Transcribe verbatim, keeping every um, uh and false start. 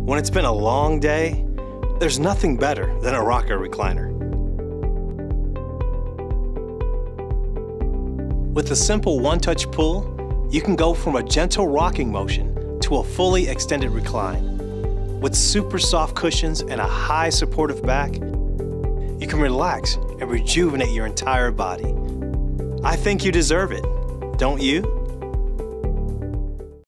When it's been a long day, there's nothing better than a rocker recliner. With a simple one-touch pull, you can go from a gentle rocking motion to a fully extended recline. With super soft cushions and a high supportive back, you can relax and rejuvenate your entire body. I think you deserve it, don't you?